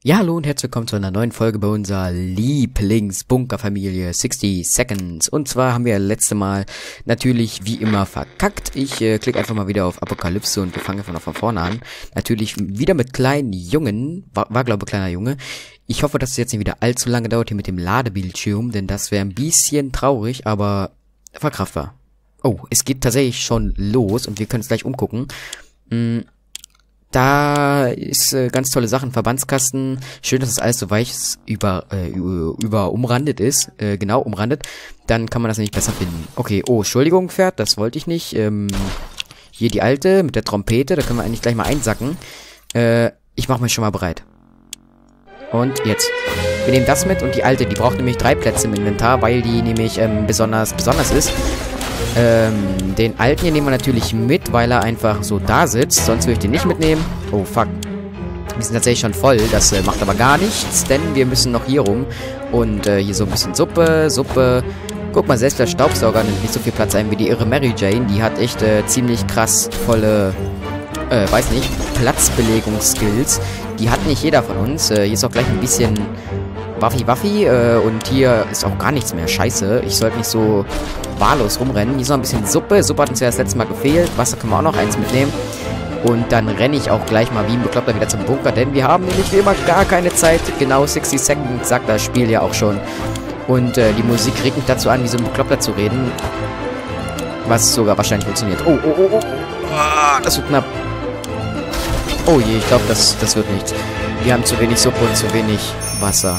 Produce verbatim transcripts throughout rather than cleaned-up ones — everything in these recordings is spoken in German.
Ja, hallo und herzlich willkommen zu einer neuen Folge bei unserer Lieblingsbunkerfamilie sixty Seconds. Und zwar haben wir letzte Mal natürlich wie immer verkackt. Ich äh, klicke einfach mal wieder auf Apokalypse und wir fangen einfach noch von vorne an. Natürlich wieder mit kleinen Jungen, war, war glaube ich kleiner Junge. Ich hoffe, dass es jetzt nicht wieder allzu lange dauert hier mit dem Ladebildschirm, denn das wäre ein bisschen traurig, aber verkraftbar. Oh, es geht tatsächlich schon los und wir können es gleich umgucken. Hm. Da ist äh, ganz tolle Sachen. Verbandskasten. Schön, dass es alles so weich über, äh, über umrandet ist. Äh, genau, umrandet. Dann kann man das nämlich besser finden. Okay, oh, Entschuldigung, Pferd. Das wollte ich nicht. Ähm, hier die alte mit der Trompete. Da können wir eigentlich gleich mal einsacken. Äh, ich mache mich schon mal bereit. Und jetzt. Wir nehmen das mit und die alte. Die braucht nämlich drei Plätze im Inventar, weil die nämlich ähm, besonders, besonders ist. Ähm, den alten hier nehmen wir natürlich mit, weil er einfach so da sitzt. Sonst würde ich den nicht mitnehmen. Oh, fuck. Wir sind tatsächlich schon voll. Das äh, macht aber gar nichts, denn wir müssen noch hier rum. Und äh, hier so ein bisschen Suppe, Suppe. Guck mal, selbst der Staubsauger nimmt nicht so viel Platz ein wie die irre Mary Jane. Die hat echt äh, ziemlich krass volle, äh, weiß nicht, Platzbelegungsskills. Die hat nicht jeder von uns. Äh, hier ist auch gleich ein bisschen Waffi Waffi. Äh, und hier ist auch gar nichts mehr. Scheiße. Ich sollte nicht so wahllos rumrennen. Hier ist noch ein bisschen Suppe. Suppe hat uns ja das letzte Mal gefehlt. Wasser können wir auch noch eins mitnehmen. Und dann renne ich auch gleich mal wie ein Bekloppter wieder zum Bunker, denn wir haben nämlich wie immer gar keine Zeit. Genau sixty Seconds sagt das Spiel ja auch schon. Und äh, die Musik regt mich dazu an, wie so ein Bekloppter zu reden. Was sogar wahrscheinlich funktioniert. Oh, oh, oh, oh. Ah, das wird knapp. Oh je, ich glaube, das, das wird nichts. Wir haben zu wenig Suppe und zu wenig Wasser.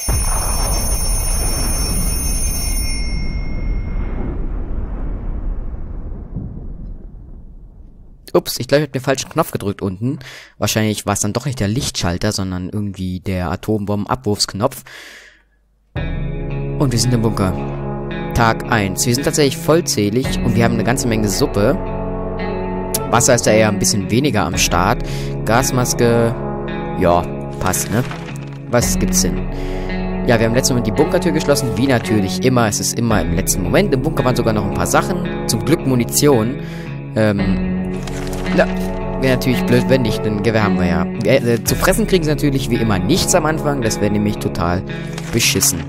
Ups, ich glaube, ich habe den falschen Knopf gedrückt unten. Wahrscheinlich war es dann doch nicht der Lichtschalter, sondern irgendwie der Atombombenabwurfsknopf. Und wir sind im Bunker. Tag eins. Wir sind tatsächlich vollzählig und wir haben eine ganze Menge Suppe. Wasser ist da eher ein bisschen weniger am Start. Gasmaske, ja, passt, ne? Was gibt's denn? Ja, wir haben im letzten Moment die Bunkertür geschlossen, wie natürlich immer. Es ist immer im letzten Moment. Im Bunker waren sogar noch ein paar Sachen. Zum Glück Munition. Ähm... Ja, wäre natürlich blöd, wenn nicht, denn Gewehr haben wir ja. Äh, zu fressen kriegen sie natürlich wie immer nichts am Anfang, das wäre nämlich total beschissen.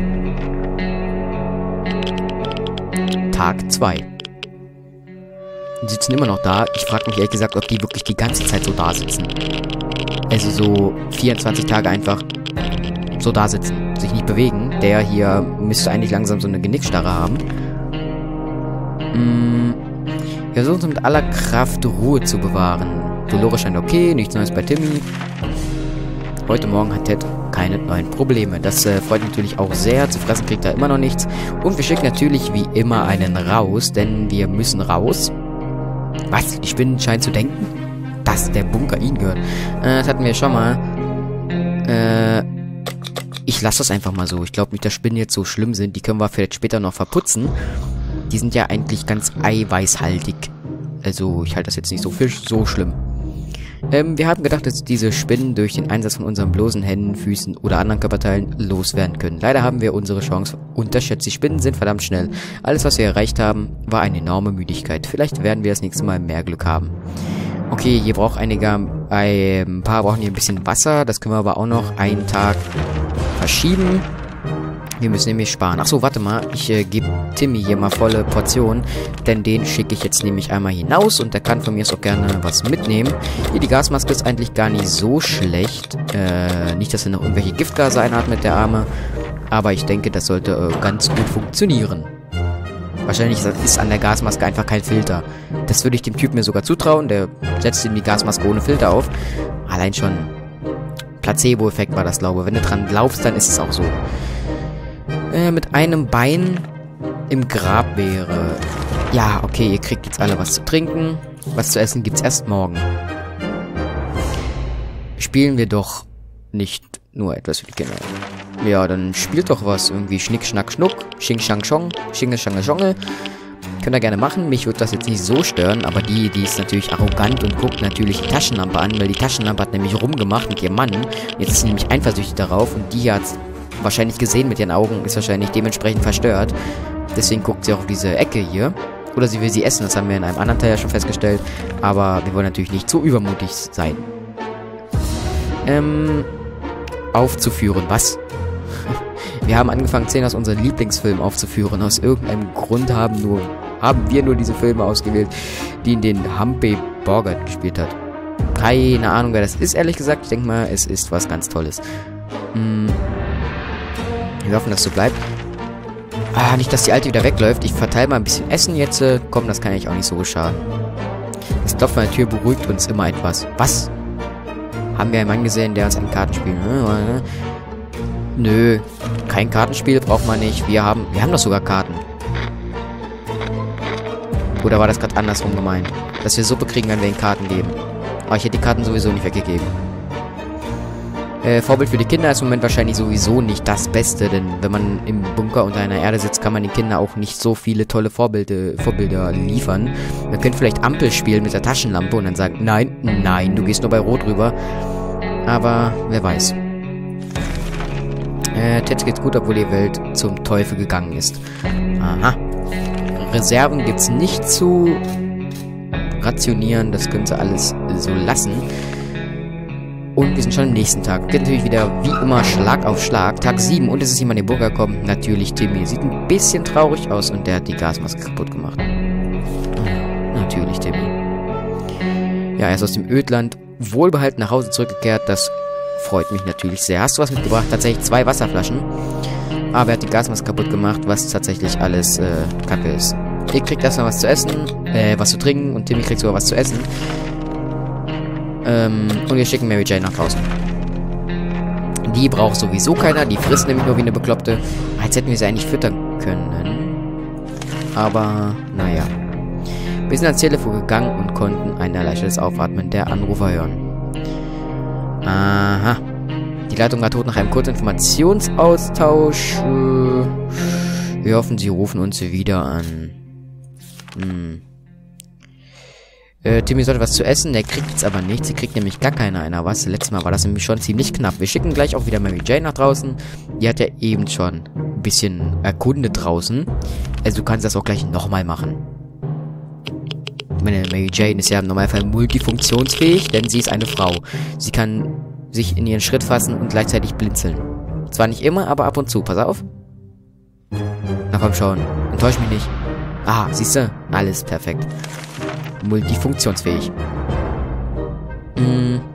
Tag zwei. Die sitzen immer noch da. Ich frage mich ehrlich gesagt, ob die wirklich die ganze Zeit so da sitzen. Also so vierundzwanzig Tage einfach so da sitzen, sich nicht bewegen. Der hier müsste eigentlich langsam so eine Genickstarre haben. Mmh. Wir versuchen mit aller Kraft Ruhe zu bewahren. Dolores scheint okay, nichts Neues bei Timmy. Heute Morgen hat Ted keine neuen Probleme. Das äh, freut natürlich auch sehr. Zu fressen kriegt er immer noch nichts. Und wir schicken natürlich wie immer einen raus, denn wir müssen raus. Was? Die Spinnen scheinen zu denken, dass der Bunker ihnen gehört. Äh, das hatten wir schon mal. Äh, ich lasse das einfach mal so. Ich glaube nicht, dass Spinnen jetzt so schlimm sind. Die können wir vielleicht später noch verputzen. Die sind ja eigentlich ganz eiweißhaltig. Also, ich halte das jetzt nicht so für so schlimm. Ähm, wir haben gedacht, dass diese Spinnen durch den Einsatz von unseren bloßen Händen, Füßen oder anderen Körperteilen loswerden können. Leider haben wir unsere Chance unterschätzt. Die Spinnen sind verdammt schnell. Alles, was wir erreicht haben, war eine enorme Müdigkeit. Vielleicht werden wir das nächste Mal mehr Glück haben. Okay, hier braucht einige, ein paar brauchen hier ein bisschen Wasser. Das können wir aber auch noch einen Tag verschieben. Wir müssen nämlich sparen. Achso, warte mal. Ich äh, gebe Timmy hier mal volle Portionen. Denn den schicke ich jetzt nämlich einmal hinaus. Und der kann von mir auch gerne was mitnehmen. Hier, die Gasmaske ist eigentlich gar nicht so schlecht. Äh, nicht, dass er noch irgendwelche Giftgase einatmet, der Arme. Aber ich denke, das sollte äh, ganz gut funktionieren. Wahrscheinlich ist an der Gasmaske einfach kein Filter. Das würde ich dem Typ mir sogar zutrauen. Der setzt ihm die Gasmaske ohne Filter auf. Allein schon Placebo-Effekt war das, glaube ich. Wenn du dran laufst, dann ist es auch so. Äh, mit einem Bein im Grab wäre. Ja, okay, ihr kriegt jetzt alle was zu trinken. Was zu essen gibt's erst morgen. Spielen wir doch nicht nur etwas für die Kinder. Ja, dann spielt doch was. Irgendwie Schnick, Schnack, Schnuck. Xing, Shang, Chong. Xinge, Schange, Schongel. Könnt ihr gerne machen. Mich würde das jetzt nicht so stören. Aber die, die ist natürlich arrogant und guckt natürlich die Taschenlampe an. Weil die Taschenlampe hat nämlich rumgemacht mit ihrem Mann. Jetzt ist sie nämlich eifersüchtig darauf. Und die hat wahrscheinlich gesehen mit ihren Augen, ist wahrscheinlich dementsprechend verstört. Deswegen guckt sie auch auf diese Ecke hier. Oder sie will sie essen, das haben wir in einem anderen Teil ja schon festgestellt. Aber wir wollen natürlich nicht zu übermutig sein. Ähm, aufzuführen. Was? Wir haben angefangen, zehn aus unseren Lieblingsfilmen aufzuführen. Aus irgendeinem Grund haben, nur, haben wir nur diese Filme ausgewählt, die in den Humphrey Bogart gespielt hat. Keine Ahnung, wer das ist, ehrlich gesagt. Ich denke mal, es ist was ganz Tolles. Hm. Wir hoffen, dass es so bleibt. Ah, nicht, dass die Alte wieder wegläuft. Ich verteile mal ein bisschen Essen jetzt. Äh, komm, das kann eigentlich auch nicht so schaden. Das Klopfen an der Tür beruhigt uns immer etwas. Was? Haben wir einen Mann gesehen, der uns ein Kartenspiel... Hm, nö, kein Kartenspiel braucht man nicht. Wir haben... Wir haben doch sogar Karten. Oder war das gerade andersrum gemeint? Dass wir Suppe kriegen, wenn wir ihnen Karten geben. Aber ich hätte die Karten sowieso nicht weggegeben. Äh, Vorbild für die Kinder ist im Moment wahrscheinlich sowieso nicht das Beste, denn wenn man im Bunker unter einer Erde sitzt, kann man den Kindern auch nicht so viele tolle Vorbilder, Vorbilder liefern. Man könnte vielleicht Ampel spielen mit der Taschenlampe und dann sagen, nein, nein, du gehst nur bei Rot rüber. Aber wer weiß. Äh, Ted geht's gut, obwohl die Welt zum Teufel gegangen ist. Aha. Reserven gibt's nicht zu rationieren, das können sie alles so lassen. Und wir sind schon am nächsten Tag. Geht natürlich wieder wie immer Schlag auf Schlag. Tag sieben und es ist jemand in den Bunker gekommen. Natürlich Timmy. Sieht ein bisschen traurig aus und der hat die Gasmaske kaputt gemacht. Natürlich Timmy. Ja, er ist aus dem Ödland wohlbehalten nach Hause zurückgekehrt. Das freut mich natürlich sehr. Hast du was mitgebracht? Tatsächlich zwei Wasserflaschen. Aber er hat die Gasmaske kaputt gemacht, was tatsächlich alles äh, Kacke ist. Ihr kriegt erstmal was zu essen, äh, was zu trinken und Timmy kriegt sogar was zu essen. Ähm, und wir schicken Mary Jane nach draußen. Die braucht sowieso keiner, die frisst nämlich nur wie eine Bekloppte. Jetzt hätten wir sie eigentlich füttern können. Aber, naja. Wir sind ans Telefon gegangen und konnten ein erleichtertes Aufatmen der Anrufer hören. Aha. Die Leitung war tot nach einem kurzen Informationsaustausch. Wir hoffen, sie rufen uns wieder an. Hm. Äh, Timmy sollte was zu essen, der kriegt jetzt aber nichts. Sie kriegt nämlich gar keine einer was. Letztes Mal war das nämlich schon ziemlich knapp. Wir schicken gleich auch wieder Mary Jane nach draußen. Die hat ja eben schon ein bisschen erkundet draußen. Also du kannst das auch gleich nochmal machen. Meine Mary Jane ist ja im Normalfall multifunktionsfähig, denn sie ist eine Frau. Sie kann sich in ihren Schritt fassen und gleichzeitig blinzeln. Zwar nicht immer, aber ab und zu. Pass auf. Na komm schon. Enttäusch mich nicht. Ah, siehst du? Alles perfekt. Multifunktionsfähig. Hm.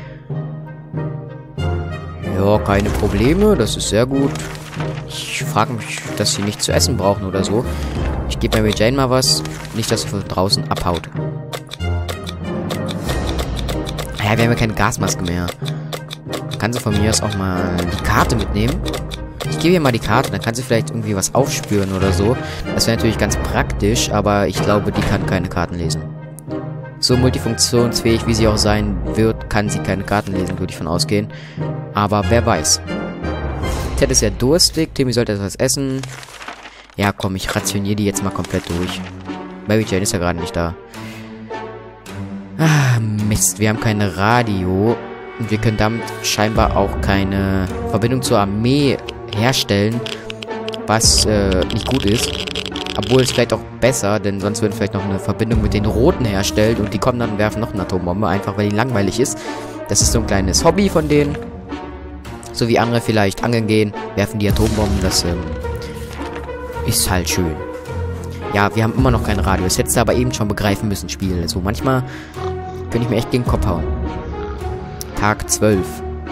Ja, keine Probleme. Das ist sehr gut. Ich frage mich, dass sie nicht zu essen brauchen oder so. Ich gebe Mary Jane mal was. Nicht, dass sie von draußen abhaut. Ja, wir haben ja keine Gasmaske mehr. Kann sie von mir aus auch mal die Karte mitnehmen? Ich gebe ihr mal die Karte, dann kann sie vielleicht irgendwie was aufspüren oder so. Das wäre natürlich ganz praktisch, aber ich glaube, die kann keine Karten lesen. So multifunktionsfähig, wie sie auch sein wird, kann sie keine Karten lesen, würde ich von ausgehen. Aber wer weiß. Ted ist ja durstig, Timmy sollte etwas essen. Ja, komm, ich rationiere die jetzt mal komplett durch. Mary Jane ist ja gerade nicht da. Ah, Mist, wir haben kein Radio. Und wir können damit scheinbar auch keine Verbindung zur Armee herstellen, was äh, nicht gut ist. Obwohl es vielleicht auch besser, denn sonst würden wir vielleicht noch eine Verbindung mit den Roten herstellen und die kommen dann und werfen noch eine Atombombe, einfach weil die langweilig ist. Das ist so ein kleines Hobby von denen. So wie andere vielleicht angeln gehen, werfen die Atombomben, das ähm, ist halt schön. Ja, wir haben immer noch kein Radio. Das hättest du aber eben schon begreifen müssen, Spiel. Also manchmal könnte ich mir echt gegen den Kopf hauen. Tag zwölf.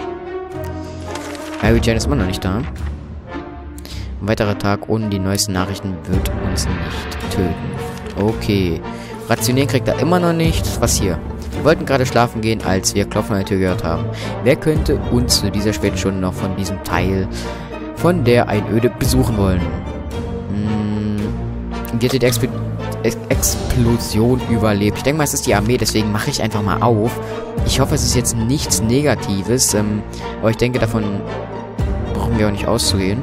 Mary Jane ist immer noch nicht da. Ein weiterer Tag ohne die neuesten Nachrichten wird uns nicht töten. Okay. Rationieren kriegt er immer noch nicht. Was hier? Wir wollten gerade schlafen gehen, als wir Klopfen an der Tür gehört haben. Wer könnte uns zu dieser späten Stunde noch von diesem Teil von der Einöde besuchen wollen? Hm. Die hat die Exp Ex Explosion überlebt. Ich denke mal, es ist die Armee, deswegen mache ich einfach mal auf. Ich hoffe, es ist jetzt nichts Negatives, ähm, aber ich denke, davon brauchen wir auch nicht auszugehen.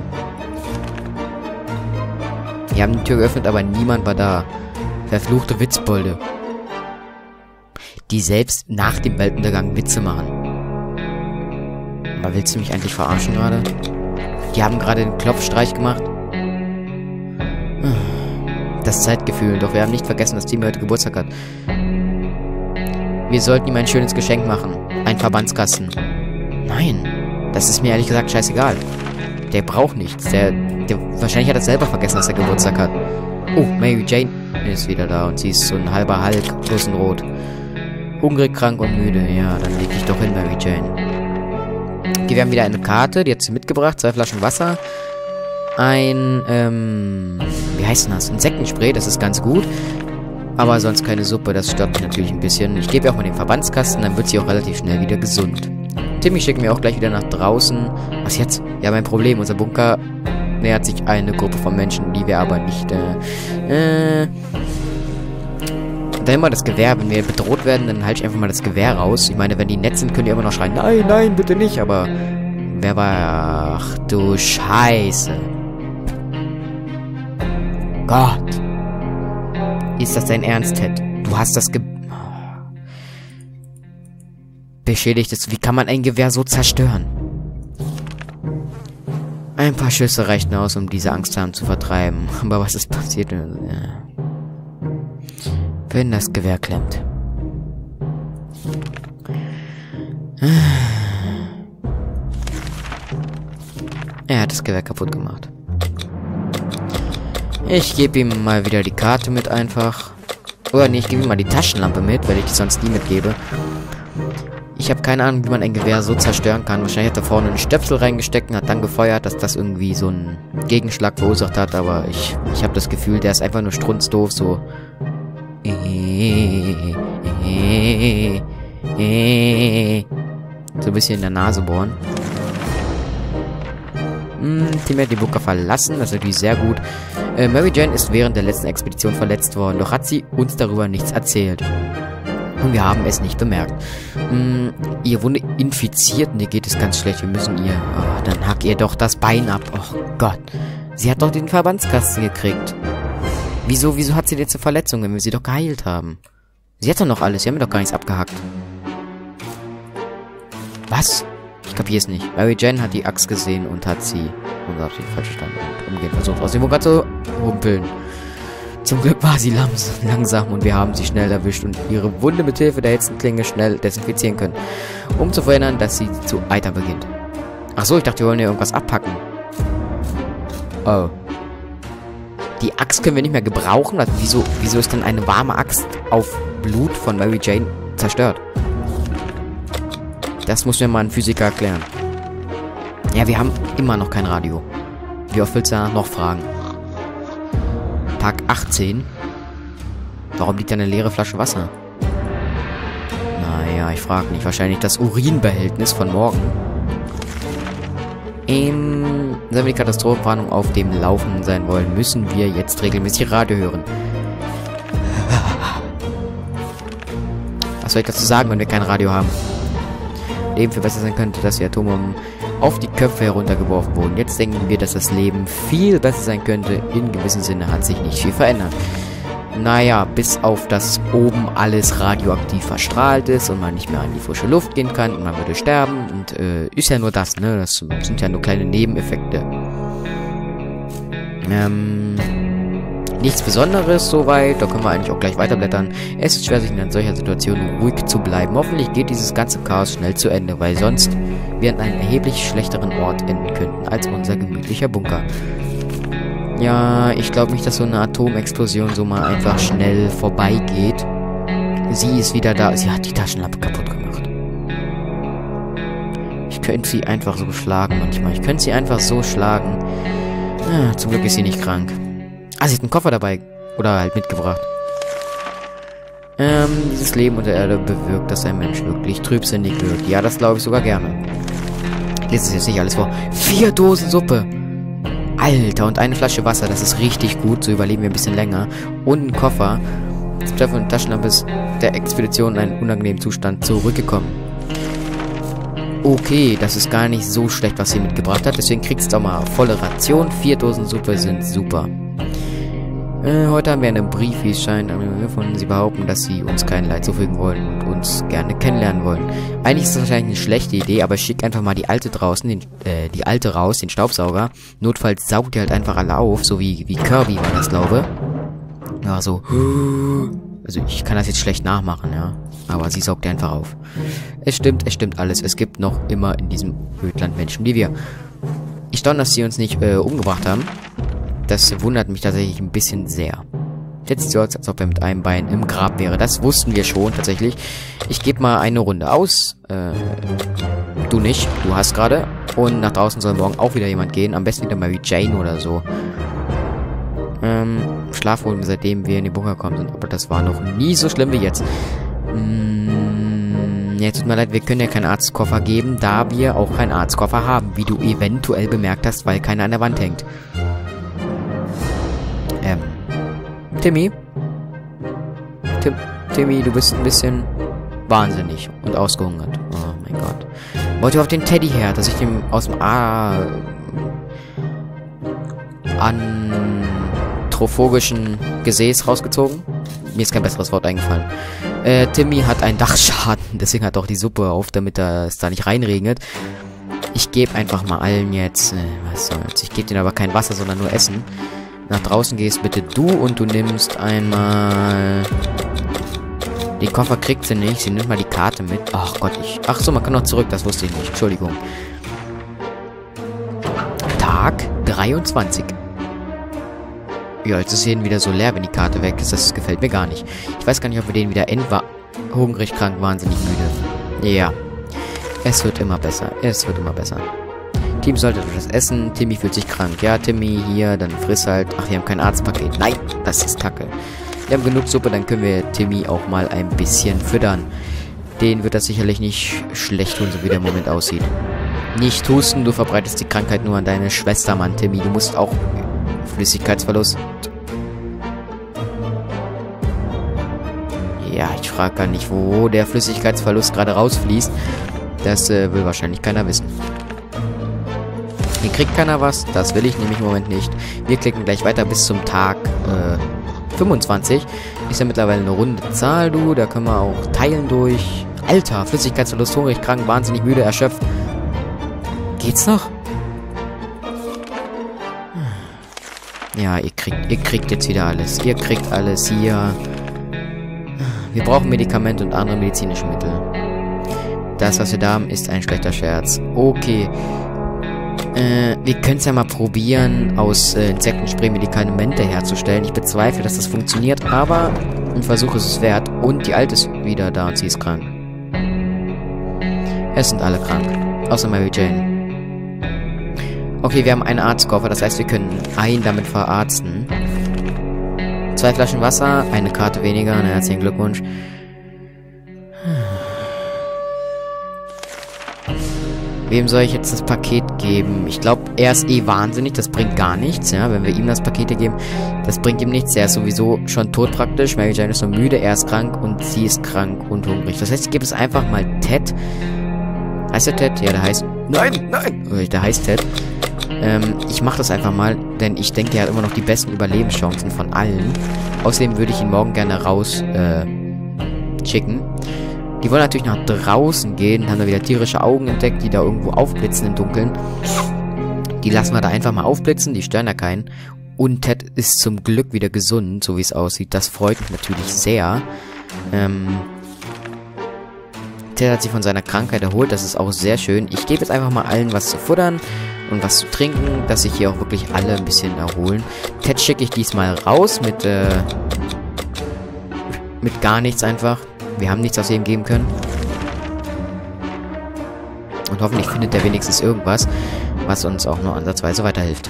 Wir haben die Tür geöffnet, aber niemand war da. Verfluchte Witzbolde. Die selbst nach dem Weltuntergang Witze machen. Aber willst du mich eigentlich verarschen gerade? Die haben gerade den Klopfstreich gemacht. Das Zeitgefühl, doch wir haben nicht vergessen, dass Timmy heute Geburtstag hat. Wir sollten ihm ein schönes Geschenk machen. Ein Verbandskasten. Nein. Das ist mir ehrlich gesagt scheißegal. Der braucht nichts. Der, der wahrscheinlich hat er selber vergessen, dass er Geburtstag hat. Oh, Mary Jane ist wieder da und sie ist so ein halber Hulk, bloß in Rot. Hungrig, krank und müde. Ja, dann leg dich doch hin, Mary Jane. Okay, wir haben wieder eine Karte, die hat sie mitgebracht. Zwei Flaschen Wasser. Ein, ähm, wie heißt denn das? Insektenspray, das ist ganz gut. Aber sonst keine Suppe, das stört mich natürlich ein bisschen. Ich gebe ihr auch mal den Verbandskasten, dann wird sie auch relativ schnell wieder gesund. Timmy schickt mir auch gleich wieder nach draußen. Was jetzt? Ja, mein Problem, unser Bunker nähert sich eine Gruppe von Menschen, die wir aber nicht, äh, äh... Dann immer das Gewehr, wenn wir bedroht werden, dann halte ich einfach mal das Gewehr raus. Ich meine, wenn die nett sind, können die immer noch schreien, nein, nein, bitte nicht, aber... Wer war... Ach, du Scheiße. Gott. Ist das dein Ernst, Ted? Du hast das Ge... Beschädigtes... Wie kann man ein Gewehr so zerstören? Ein paar Schüsse reichten aus, um diese Angstheimen zu vertreiben. Aber was ist passiert, wenn das Gewehr klemmt? Er hat das Gewehr kaputt gemacht. Ich gebe ihm mal wieder die Karte mit einfach. Oder nee, ich gebe ihm mal die Taschenlampe mit, weil ich die sonst nie mitgebe. Ich habe keine Ahnung, wie man ein Gewehr so zerstören kann. Wahrscheinlich hat er vorne einen Stöpsel reingesteckt und hat dann gefeuert, dass das irgendwie so einen Gegenschlag verursacht hat. Aber ich, ich habe das Gefühl, der ist einfach nur strunzdoof, so... So ein bisschen in der Nase bohren. Hm, Timmy hat den Bunker verlassen, das ist natürlich sehr gut. Äh, Mary Jane ist während der letzten Expedition verletzt worden, doch hat sie uns darüber nichts erzählt. Und wir haben es nicht bemerkt. Hm, ihr Wunde infiziert, und ihr geht es ganz schlecht. Wir müssen ihr... Oh, dann hack ihr doch das Bein ab. Oh Gott. Sie hat doch den Verbandskasten gekriegt. Wieso, wieso hat sie jetzt eine Verletzung, wenn wir sie doch geheilt haben? Sie hat doch noch alles. Sie haben mir doch gar nichts abgehackt. Was? Ich kapier's nicht. Mary Jane hat die Axt gesehen und hat sie... Und hat sie falsch verstanden und umgehend versucht, aus dem Bunker zu humpeln. Zum Glück war sie langsam und wir haben sie schnell erwischt und ihre Wunde mit Hilfe der Hitzenklinge schnell desinfizieren können, um zu verhindern, dass sie zu eitern beginnt. Ach so, ich dachte, wir wollen ihr irgendwas abpacken. Oh. Die Axt können wir nicht mehr gebrauchen? Also wieso, wieso ist denn eine warme Axt auf Blut von Mary Jane zerstört? Das muss mir mal ein Physiker erklären. Ja, wir haben immer noch kein Radio. Wie oft willst du danach noch fragen? Tag achtzehn. Warum liegt da eine leere Flasche Wasser? Naja, ich frage nicht. Wahrscheinlich das Urinbehältnis von morgen. Ähm, wenn wir die Katastrophenwarnung auf dem Laufenden sein wollen, müssen wir jetzt regelmäßig Radio hören. Was soll ich dazu sagen, wenn wir kein Radio haben? Leben viel besser sein könnte, dass die Atome auf die Köpfe heruntergeworfen wurden. Jetzt denken wir, dass das Leben viel besser sein könnte. In gewissem Sinne hat sich nicht viel verändert. Naja, bis auf das oben alles radioaktiv verstrahlt ist und man nicht mehr an die frische Luft gehen kann und man würde sterben. Und äh, ist ja nur das, ne? Das sind ja nur kleine Nebeneffekte. Ähm... Nichts Besonderes soweit, da können wir eigentlich auch gleich weiterblättern. Es ist schwer, sich in einer solcher Situation ruhig zu bleiben. Hoffentlich geht dieses ganze Chaos schnell zu Ende, weil sonst wir an einem erheblich schlechteren Ort enden könnten als unser gemütlicher Bunker. Ja, ich glaube nicht, dass so eine Atomexplosion so mal einfach schnell vorbeigeht. Sie ist wieder da. Sie hat die Taschenlampe kaputt gemacht. Ich könnte sie einfach so schlagen manchmal. Ich könnte sie einfach so schlagen. Ah, zum Glück ist sie nicht krank. Ah, sie hat einen Koffer dabei. Oder halt mitgebracht. Ähm, dieses Leben unter der Erde bewirkt, dass ein Mensch wirklich trübsinnig wird. Ja, das glaube ich sogar gerne. Ich lese es jetzt nicht alles vor. Vier Dosen Suppe. Alter, und eine Flasche Wasser. Das ist richtig gut. So überleben wir ein bisschen länger. Und ein Koffer. Das Treffen und Taschenlampe ist der Expedition in einen unangenehmen Zustand zurückgekommen. Okay, das ist gar nicht so schlecht, was sie mitgebracht hat. Deswegen kriegst du auch mal volle Ration. Vier Dosen Suppe sind super. Äh, heute haben wir einen Brief, wie es scheint, von sie behaupten, dass sie uns kein Leid zufügen wollen und uns gerne kennenlernen wollen. Eigentlich ist das wahrscheinlich eine schlechte Idee, aber schick einfach mal die alte draußen, den, äh, die alte raus, den Staubsauger. Notfalls saugt die halt einfach alle auf, so wie, wie Kirby war das, glaube. Ja, so. Also ich kann das jetzt schlecht nachmachen, ja. Aber sie saugt einfach auf. Es stimmt, es stimmt alles. Es gibt noch immer in diesem Ödland Menschen wie wir. Ich staune, dass sie uns nicht äh, umgebracht haben. Das wundert mich tatsächlich ein bisschen sehr. Jetzt sieht es so aus, als ob er mit einem Bein im Grab wäre. Das wussten wir schon tatsächlich. Ich gebe mal eine Runde aus. Äh, du nicht. Du hast gerade. Und nach draußen soll morgen auch wieder jemand gehen. Am besten wieder Mary Jane oder so. Ähm, Schlaf holen, seitdem wir in den Bunker kommen sind. Aber das war noch nie so schlimm wie jetzt. Mm, ja, tut mir leid, wir können ja keinen Arztkoffer geben, da wir auch keinen Arztkoffer haben. Wie du eventuell bemerkt hast, weil keiner an der Wand hängt. Ähm. Timmy? Tim Timmy, du bist ein bisschen wahnsinnig und ausgehungert. Oh mein Gott. Wollt ihr auf den Teddy her, dass ich dem aus dem A... anthrophogischen Gesäß rausgezogen? Mir ist kein besseres Wort eingefallen. Äh, Timmy hat einen Dachschaden, deswegen hat auch die Suppe auf, damit er es da nicht reinregnet. Ich gebe einfach mal allen jetzt... Äh, was soll's? Ich gebe denen aber kein Wasser, sondern nur Essen. Nach draußen gehst bitte du und du nimmst einmal... Den Koffer kriegt sie nicht. Sie nimmt mal die Karte mit. Ach Gott, ich... Ach so, man kann noch zurück. Das wusste ich nicht. Entschuldigung. Tag dreiundzwanzig. Ja, jetzt ist hier wieder so leer, wenn die Karte weg ist. Das gefällt mir gar nicht. Ich weiß gar nicht, ob wir den wieder entwa... Hungrig, krank, wahnsinnig müde. Ja. Es wird immer besser. Es wird immer besser. Team sollte etwas essen. Timmy fühlt sich krank. Ja, Timmy, hier, dann friss halt. Ach, wir haben kein Arztpaket. Nein, das ist kacke. Wir haben genug Suppe, dann können wir Timmy auch mal ein bisschen füttern. Den wird das sicherlich nicht schlecht tun, so wie der im Moment aussieht. Nicht husten, du verbreitest die Krankheit nur an deine Schwester, Mann, Timmy. Du musst auch... Flüssigkeitsverlust. Ja, ich frage gar nicht, wo der Flüssigkeitsverlust gerade rausfließt. Das äh, will wahrscheinlich keiner wissen. Hier kriegt keiner was. Das will ich nämlich im Moment nicht. Wir klicken gleich weiter bis zum Tag äh, fünfundzwanzig. Ist ja mittlerweile eine runde Zahl, du. Da können wir auch teilen durch. Alter, Flüssigkeitsverlust, hungrig, krank, wahnsinnig müde, erschöpft. Geht's noch? Ja, ihr kriegt, ihr kriegt jetzt wieder alles. Ihr kriegt alles hier. Wir brauchen Medikamente und andere medizinische Mittel. Das, was wir da haben, ist ein schlechter Scherz. Okay. Äh, wir können es ja mal probieren, aus äh, Insektenspray Medikamente herzustellen. Ich bezweifle, dass das funktioniert, aber ein Versuch ist es wert. Und die Alte ist wieder da und sie ist krank. Es sind alle krank. Außer Mary Jane. Okay, wir haben einen Arztkoffer, das heißt, wir können einen damit verarzten. Zwei Flaschen Wasser, eine Karte weniger, na, herzlichen Glückwunsch. Wem soll ich jetzt das Paket geben? Ich glaube, er ist eh wahnsinnig, das bringt gar nichts, ja, wenn wir ihm das Paket hier geben. Das bringt ihm nichts, er ist sowieso schon tot praktisch. Mary Jane ist nur müde, er ist krank und sie ist krank und hungrig. Das heißt, ich gebe es einfach mal Ted. Heißt der Ted? Ja, der heißt... Nein, nein! Der heißt Ted. Ähm, ich mache das einfach mal, denn ich denke, er hat immer noch die besten Überlebenschancen von allen. Außerdem würde ich ihn morgen gerne raus, äh, schicken. Die wollen natürlich nach draußen gehen, haben da wieder tierische Augen entdeckt, die da irgendwo aufblitzen im Dunkeln. Die lassen wir da einfach mal aufblitzen, die stören da keinen. Und Ted ist zum Glück wieder gesund, so wie es aussieht. Das freut mich natürlich sehr. Ähm... Ted hat sich von seiner Krankheit erholt, das ist auch sehr schön. Ich gebe jetzt einfach mal allen was zu futtern und was zu trinken, dass sich hier auch wirklich alle ein bisschen erholen. Ted schicke ich diesmal raus mit, äh, mit gar nichts einfach. Wir haben nichts aus ihm geben können. Und hoffentlich findet er wenigstens irgendwas, was uns auch nur ansatzweise weiterhilft.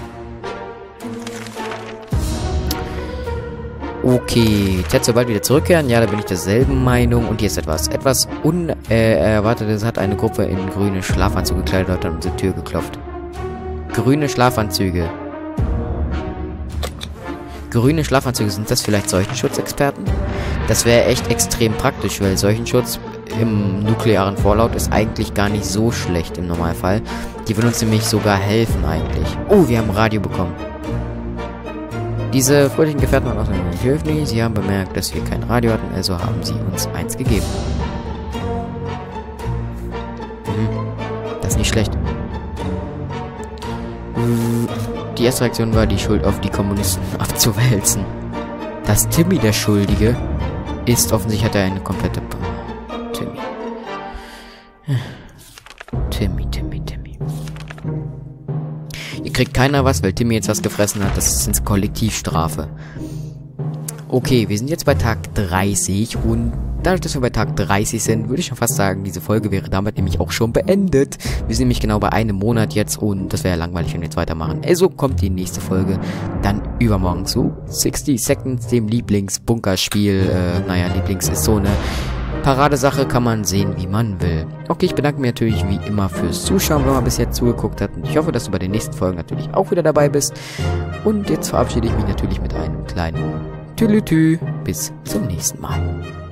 Okay, Ted soll bald wieder zurückkehren. Ja, da bin ich derselben Meinung. Und hier ist etwas. Etwas Unerwartetes hat eine Gruppe in grüne Schlafanzüge gekleidet und hat an unsere Tür geklopft. Grüne Schlafanzüge. Grüne Schlafanzüge, sind das vielleicht Seuchenschutzexperten? Das wäre echt extrem praktisch, weil Seuchenschutz im nuklearen Fallout ist eigentlich gar nicht so schlecht im Normalfall. Die würden uns nämlich sogar helfen eigentlich. Oh, wir haben ein Radio bekommen. Diese fröhlichen Gefährten waren außerdem nicht höflich. Sie haben bemerkt, dass wir kein Radio hatten, also haben sie uns eins gegeben. Hm, das ist nicht schlecht. Die erste Reaktion war, die Schuld auf die Kommunisten abzuwälzen. Dass Timmy der Schuldige ist, offensichtlich hat er eine komplette... kriegt keiner was, weil Timmy jetzt was gefressen hat. Das ist eine Kollektivstrafe. Okay, wir sind jetzt bei Tag dreißig und dadurch, dass wir bei Tag dreißig sind, würde ich schon fast sagen, diese Folge wäre damit nämlich auch schon beendet. Wir sind nämlich genau bei einem Monat jetzt und das wäre ja langweilig, wenn wir jetzt weitermachen. Also kommt die nächste Folge dann übermorgen zu sixty Seconds, dem Lieblingsbunkerspiel. Äh, naja, Lieblings ist so eine Paradesache, kann man sehen, wie man will. Okay, ich bedanke mich natürlich wie immer fürs Zuschauen, wenn man bis jetzt zugeguckt hat. Und ich hoffe, dass du bei den nächsten Folgen natürlich auch wieder dabei bist. Und jetzt verabschiede ich mich natürlich mit einem kleinen Tülütü. Bis zum nächsten Mal.